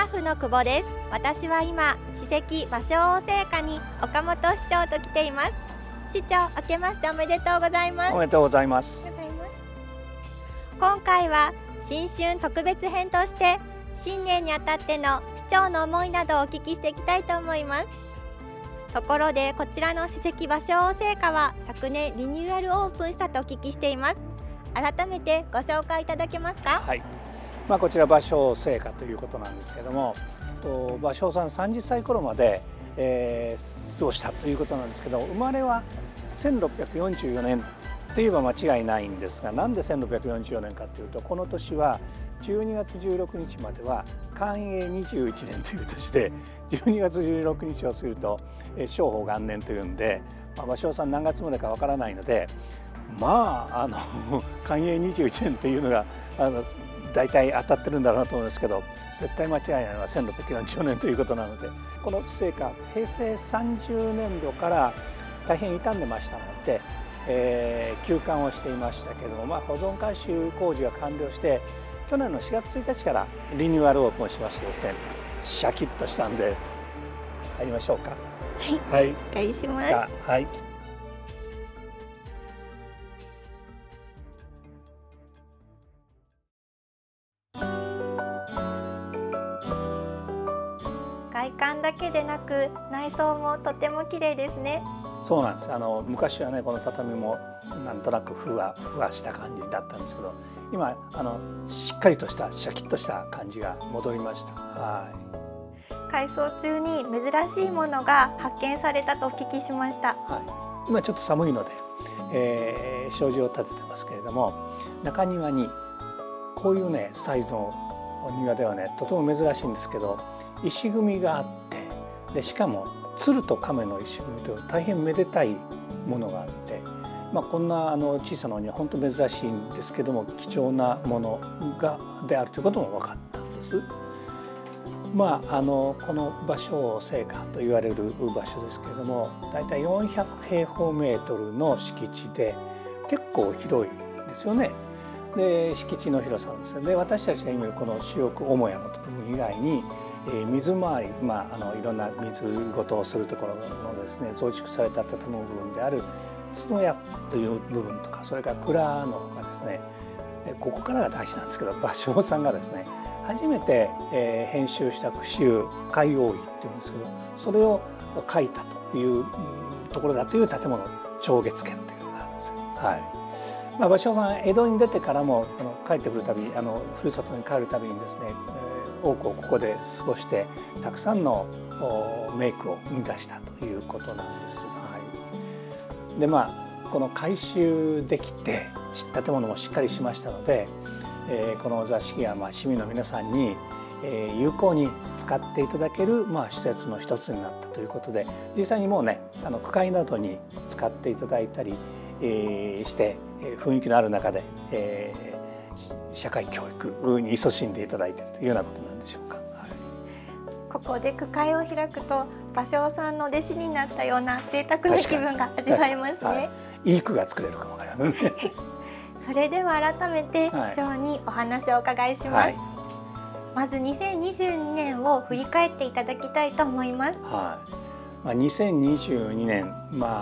タッフの久保です。私は今、史跡芭蕉生花に岡本市長と来ています。市長、明けましておめでとうございます。 おめでとうございます。 今回は新春特別編として新年にあたっての市長の思いなどをお聞きしていきたいと思います。ところでこちらの史跡芭蕉生花は昨年リニューアルオープンしたとお聞きしています。改めてご紹介いただけますか？ はい、こちら芭蕉生花ということなんですけども、芭蕉さん30歳頃まで、過ごしたということなんですけど、生まれは1644年といえば間違いないんですが、なんで1644年かというと、この年は12月16日までは寛永21年という年で、12月16日を過ぎると正保元年というんで、芭蕉さん何月生まれかわからないので、寛永21年というのが大体当たってるんだろうなと思うんですけど、絶対間違いないのは1644年ということなので、この生花平成30年度から大変傷んでましたので、休館をしていましたけれども、保存改修工事が完了して去年の4月1日からリニューアルオープンしましてですね、シャキッとしたんで入りましょうか。 はい、お願いします。 はい。 外観だけでなく内装もとても綺麗ですね。 そうなんです。昔はね、この畳もなんとなくふわふわした感じだったんですけど、今しっかりとしたシャキッとした感じが戻りました。はい。 改装中に珍しいものが発見されたとお聞きしました。 はい。今ちょっと寒いので、障子を立ててますけれども、中庭にこういうねサイズのお庭ではね、とても珍しいんですけど、石組みがあって、でしかも鶴と亀の石組みと大変めでたいものがあって、こんな小さなお庭本当珍しいんですけども、貴重なものであるということも分かったんです。この芭蕉生花と言われる場所ですけれども、だいたい400平方メートルの敷地で結構広いんですよね。で敷地の広さですね。で私たちが今この主翼母屋の部分以外に水回り、いろんな水ごとをするところのですね、増築された建物部分である角屋という部分とか、それから蔵のがですね、ここからが大事なんですけど、芭蕉さんがですね初めて編集した句集「海王位」っていうんですけど、それを書いたというところだという建物、長月軒というのがあるんですよ。はい。芭蕉さん江戸に出てからも帰ってくるたび、ふるさとに帰るたびにですね、多くをここで過ごしてたくさんの名句を生み出したということなんです。はい。でこの改修できて建物もしっかりしましたので、この座敷は市民の皆さんに有効に使っていただける施設の一つになったということで、実際にもうね区会などに使っていただいたりして雰囲気のある中で社会教育に勤しんでいただいているというようなことなんでしょうか。はい、 ここで区会を開くと芭蕉さんの弟子になったような贅沢な気分が味わえますね。 はい、いい句が作れるかもわからないね。 それでは改めて市長にお話をお伺いします。はい、まず2022年を振り返っていただきたいと思います。 はい。2022年、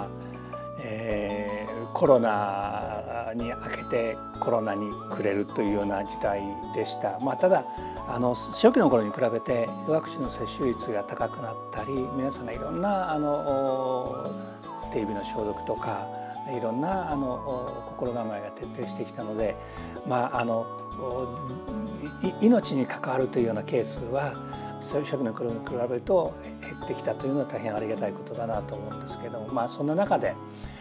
コロナに明けてコロナに暮れるというような時代でした。ただ初期の頃に比べてワクチンの接種率が高くなったり、皆さんがいろんな手指の消毒とかいろんな心構えが徹底してきたので、命に関わるというようなケースは初期の頃に比べると減ってきたというのは大変ありがたいことだなと思うんですけども、そんな中で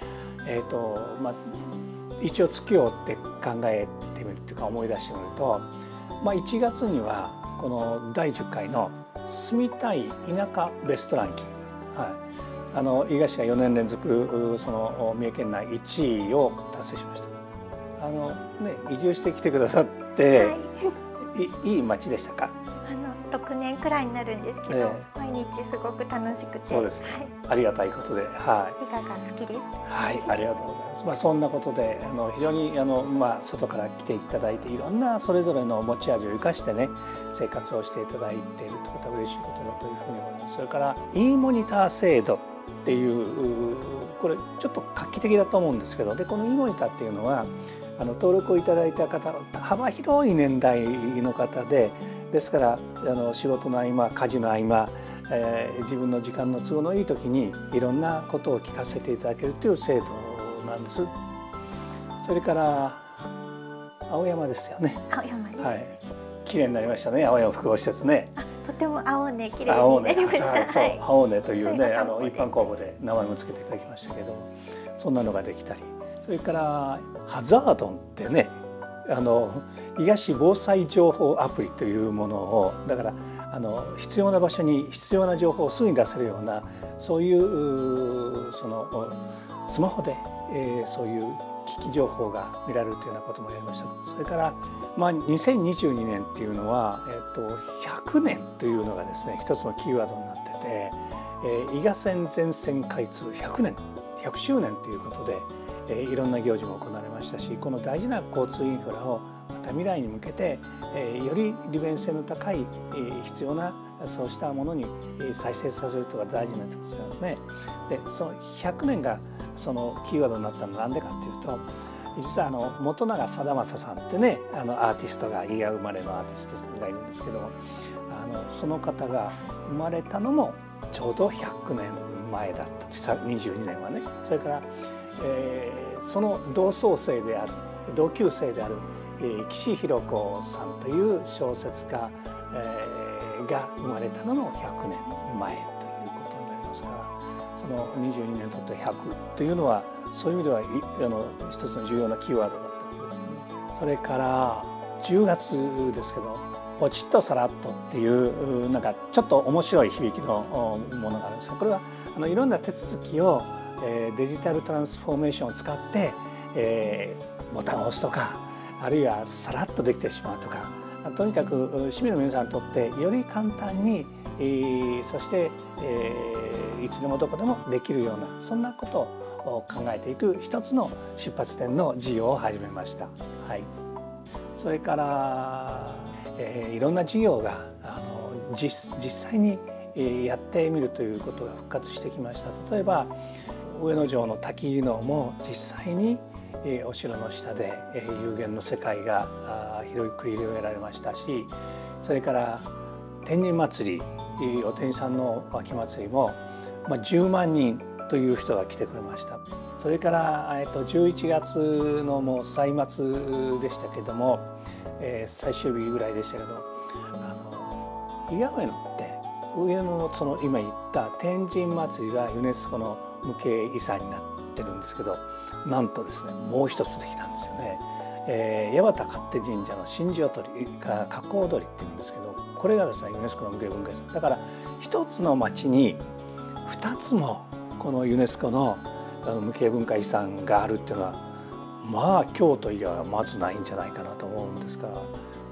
一応月を追って考えてみるというか思い出してみると、1月にはこの第10回の住みたい田舎ベストランキング、はい、伊賀市が4年連続その三重県内1位を達成しました。移住してきてくださって、 いい町でしたか？ 6年くらいになるんですけど、毎日すごく楽しくて。 そうですね、ありがたいことで、はい。 伊賀が好きです。 はい、ありがとうございます。そんなことで非常に外から来ていただいて、いろんなそれぞれの持ち味を生かしてね、生活をしていただいているということは嬉しいことだというふうに思います。それから e モニター制度っていう、これちょっと画期的だと思うんですけど、でこの e モニターっていうのは登録をいただいた方、幅広い年代の方ですから仕事の合間、家事の合間、自分の時間の都合のいい時にいろんなことを聞かせていただけるという制度なんです。それから青山ですよね。 青山です。 はい。綺麗になりましたね、青山複合施設ね。 とても青ね、綺麗になりました。 そう、青ねというね、一般公募で名前も付けていただきましたけど、そんなのができたり、それからハザードンってね、伊賀市防災情報アプリというものを、だから必要な場所に必要な情報をすぐに出せるような、そういうスマホで、そういう危機情報が見られるというようなこともやりました。それから2022年っていうのは、100年というのがですね、一つのキーワードになってて、伊賀線全線開通100年、100周年ということで、いろんな行事も行われましたし、この大事な交通インフラをまた未来に向けて、より利便性の高い、必要なそうしたものに再生させることが大事になってますよね。でその100年がそのキーワードになったのは何でかっていうと、実は本永貞正さんってね、アーティストが、伊賀生まれのアーティストがいるんですけども、その方が生まれたのもちょうど100年前だった22年はね。それから、その同窓生である、同級生である岸弘子さんという小説家、が生まれたのも100年前ということになりますから、その22年とって100というのは、そういう意味では一つの重要なキーワードだったんですよね。それから10月ですけど、ポチッとさらっとっていうなんかちょっと面白い響きのものがあるんですが、これはいろんな手続きをデジタルトランスフォーメーションを使って、ボタンを押すとか、あるいはさらっとできてしまうとか、とにかく市民の皆さんにとってより簡単に、そして、いつでもどこでもできるような、そんなことを考えていく一つの出発点の事業を始めました。はい、それから、いろんな事業が実際にやってみるということが復活してきました。例えば上野城の滝技能も実際にお城の下で有限の世界が繰り広げられましたし、それから天神祭り、お天神さんの秋祭りも10万人という人が来てくれました。それから11月のもう歳末でしたけども、最終日ぐらいでしたけど、伊賀上野って上野のその今言った天神祭りがユネスコの無形遺産になってるんですけど、なんとですね、もう一つできたんですよね。八幡勝手神社の神事踊りが加工踊りっていうんですけど、これがですねユネスコの無形文化遺産だから、一つの町に2つもこのユネスコの無形文化遺産があるっていうのは、京都以外はまずないんじゃないかなと思うんですから、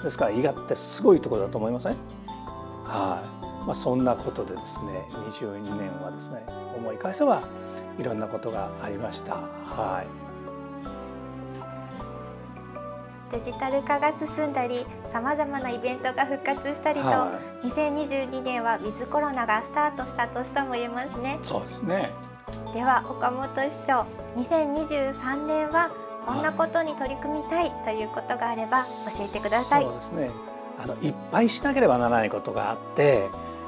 ですから伊賀ってすごいところだと思いません？はい、そんなことでですね、22年はですね、思い返せばいろんなことがありました。はい。 デジタル化が進んだり、さまざまなイベントが復活したりと、2022年はウィズコロナがスタートした年とも言えますね。 そうですね。では岡本市長、2023年はこんなことに取り組みたいということがあれば教えてください。 そうですね。いっぱいしなければならないことがあって、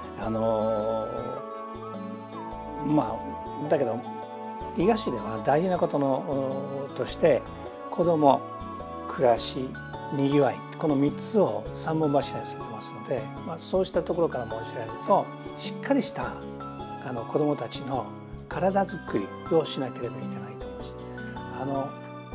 だけど伊賀市では大事なこととして子ども、暮らし、にぎわい、この3つを3本柱に据えてますので、そうしたところから申し上げると、しっかりした子どもたちの体づくりをしなければいけないと思います。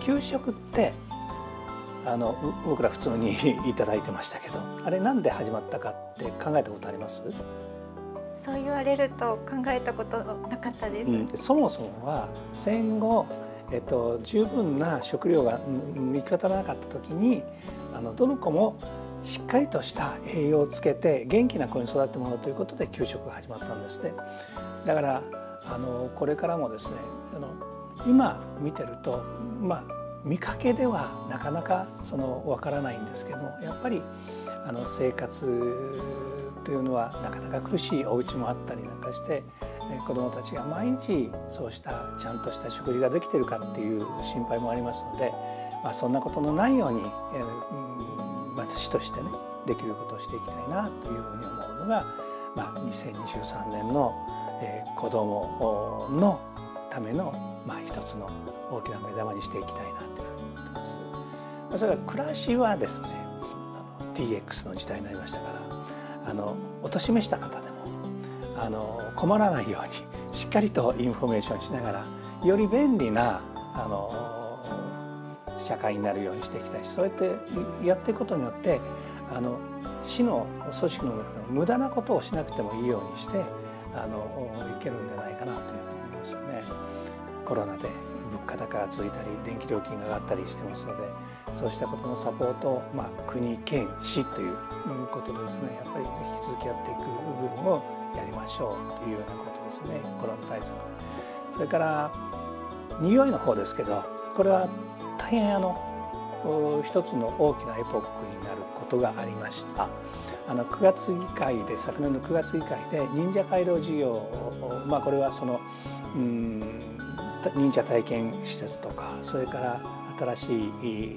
給食って僕ら普通にいただいてましたけど、あれなんで始まったかって考えたことあります？ そう言われると考えたことなかったです。 そもそもは戦後、十分な食料が行き渡らなかった時にどの子もしっかりとした栄養をつけて元気な子に育ってもらうということで給食が始まったんですね。だからこれからもですね今見てると見かけではなかなかわからないんですけども、やっぱり生活というのはなかなか苦しいお家もあったりなんかして、子どもたちが毎日そうしたちゃんとした食事ができているかっていう心配もありますので、そんなことのないように、まず市としてねできることをしていきたいなというふうに思うのが、2023年の、子どものための、一つの大きな目玉にしていきたいなというふうに思ってます。それから暮らしはですねDX の時代になりましたから、お年めした方でも困らないようにしっかりとインフォメーションしながらより便利な社会になるようにしていきたいし、そうやってやっていくことによって市の組織の中でも無駄なことをしなくてもいいようにしていけるんじゃないかなというふうに思いますよね。コロナで物価高が続いたり電気料金が上がったりしてますので、そうしたことのサポートを、国県市ということでですね、やっぱり引き続きやっていく部分をやりましょうというようなことですね。コロナ対策、それからにぎわいの方ですけど、これは大変一つの大きなエポックになることがありました。9月議会で、昨年の9月議会で忍者回廊事業を、これは忍者体験施設とか、それから新しい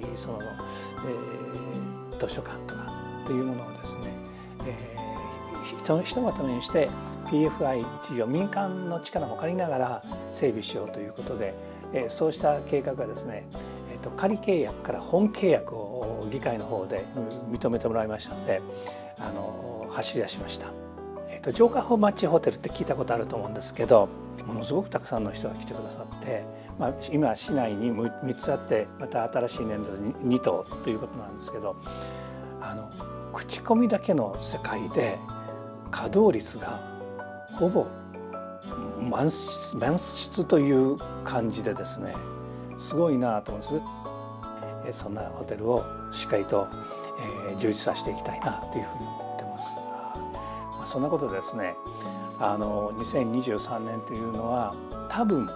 図書館とかというものをですね、ひとまとめにして PFI 事業、民間の力も借りながら整備しようということで、そうした計画がですね、仮契約から本契約を議会の方で認めてもらいましたので走り出しました。城下町ホテルって聞いたことあると思うんですけど、ものすごくたくさんの人が来てくださって、今市内に3つあって、また新しい年度で2棟ということなんですけど、口コミだけの世界で稼働率がほぼ満室という感じでですね、すごいなと思うんです。そんなホテルをしっかりと充実させていきたいなというふうに思ってます。そんなことでですね、2023年というのは多分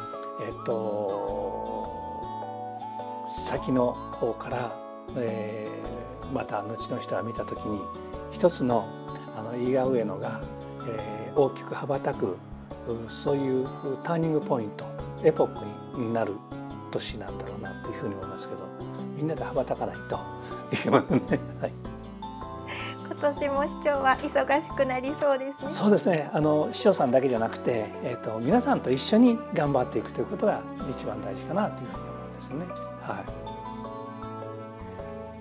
先の方から、また後の人が見た時に一つの伊賀上野が、大きく羽ばたく、そういうターニングポイント、エポックになる年なんだろうなというふうに思いますけど、みんなで羽ばたかないといけませんね。はい、 今年も市長は忙しくなりそうですね。 そうですね。市長さんだけじゃなくて、皆さんと一緒に頑張っていくということが一番大事かなというふうに思うんですね。はい。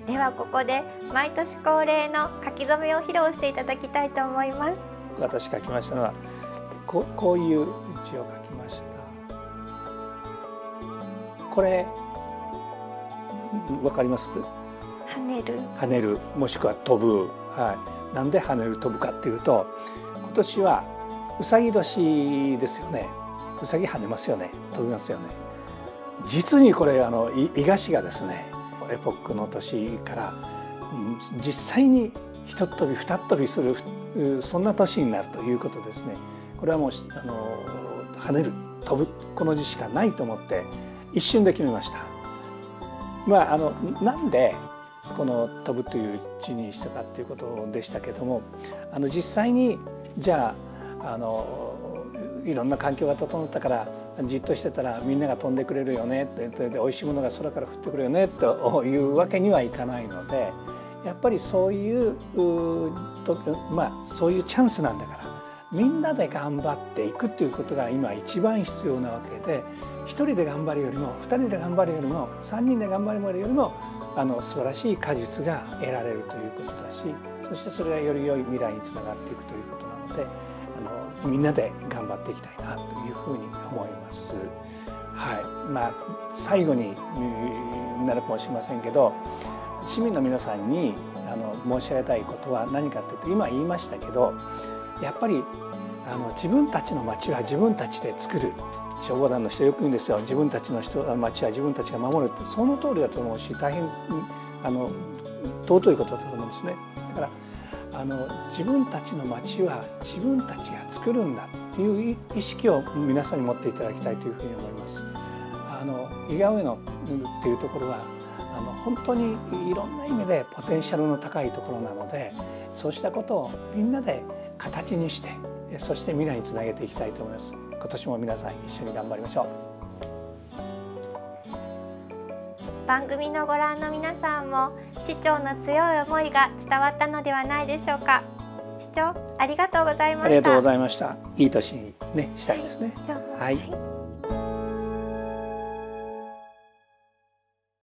ではここで毎年恒例の書き初めを披露していただきたいと思います。 私書きましたのはこういう字を書きました。これわかります？ 跳ねる。 跳ねる、もしくは飛ぶ。はい。なんで跳ねる飛ぶかっていうと、今年はうさぎ年ですよね。うさぎ跳ねますよね。飛びますよね。実にこれ伊賀市がですね、エポックの年から実際に一飛び二飛びするそんな年になるということですね。これはもう跳ねる飛ぶこの字しかないと思って一瞬で決めました。なんでこの飛ぶという字にしたかっていうことでしたけども、実際にじゃあいろんな環境が整ったからじっとしてたらみんなが飛んでくれるよねって、で美味しいものが空から降ってくるよねというわけにはいかないので、やっぱりそういうそういうチャンスなんだからみんなで頑張っていくっていうことが今一番必要なわけで、一人で頑張るよりも二人で頑張るよりも三人で頑張るよりも素晴らしい果実が得られるということだし、そしてそれがより良い未来につながっていくということなので、みんなで頑張っていきたいなというふうに思います。はい。最後になるかもしれませんけど、市民の皆さんに申し上げたいことは何かというと、今言いましたけど、やっぱり自分たちの町は自分たちで作る。消防団の人よく言うんですよ。自分たちの町は自分たちが守るって、その通りだと思うし、大変尊いことだと思うんですね。だから自分たちの町は自分たちが作るんだっていう意識を皆さんに持っていただきたいというふうに思います。伊賀上野っていうところは本当にいろんな意味でポテンシャルの高いところなので、そうしたことをみんなで形にして、そして未来につなげていきたいと思います。今年も皆さん一緒に頑張りましょう。 番組のご覧の皆さんも市長の強い思いが伝わったのではないでしょうか。市長、ありがとうございました。 ありがとうございました。いい年にねしたいですね。 はい。 はい。